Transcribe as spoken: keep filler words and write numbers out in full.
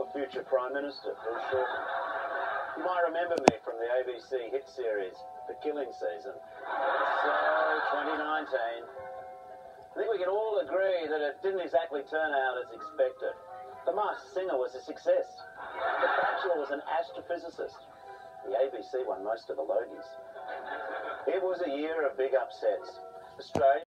future Prime Minister, Bill Shorten. You might remember me from the A B C hit series, Pickering season. So, twenty nineteen. I think we can all agree that it didn't exactly turn out as expected. The Masked Singer was a success. The Bachelor was an astrophysicist. The A B C won most of the Logies. It was a year of big upsets. Australia